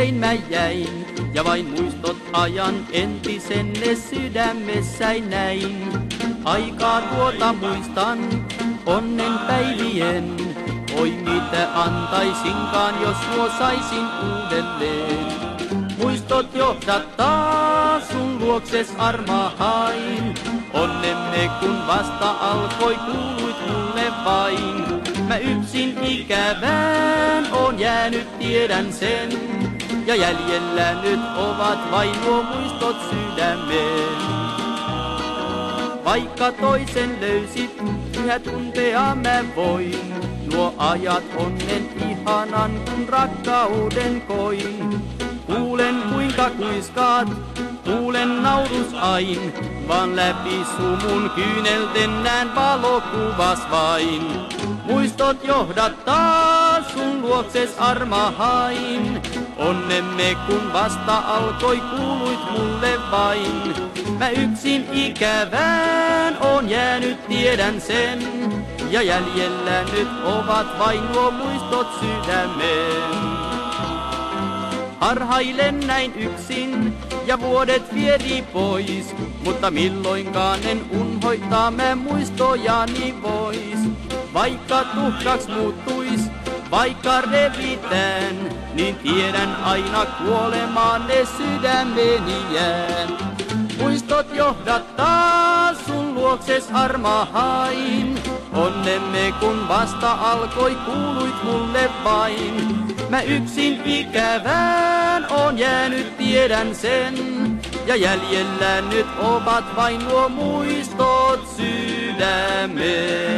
usein mä jäin, ja vain muistot ajan entisenne sydämessäin näin. Aikaa tuota muistan, onnen päivien, oi mitä antaisinkaan, jos nuo saisin uudelleen. Muistot johdattaa sun luokses armahain, onnemme kun vasta alkoi kuuluit mulle vain. Mä yksin ikävään oon jäänyt, tiedän sen, ja jäljellä nyt ovat vain nuo muistot sydämeen. Vaikka toisen löysit, yhä tuntea mä voin, nuo ajat onnen ihanan kun rakkauden koin. Kuulen kuinka kuiskaat, kuulen naurus ain, vaan läpi sumun kyynelten näen valokuvas vain. Muistot johdattaa sun luokses armahain, onnemme kun vasta alkoi kuuluit mulle vain. Mä yksin ikävään oon jäänyt, tiedän sen, ja jäljellä nyt ovat vain nuo muistot sydämeen. Harhailen näin yksin ja vuodet vieri pois, mutta milloinkaan en unhoittaa mä muistojani vois. Vaikka tuhkaks muuttuis, vaikka revitään, niin tiedän aina kuolemaan ne sydämeni jään. Muistot johdattaa sun luokses armahain, onnemme kun vasta alkoi kuuluit mulle vain. Mä yksin ikävään oon jäänyt, tiedän sen, ja jäljellä nyt ovat vain nuo muistot sydämeen.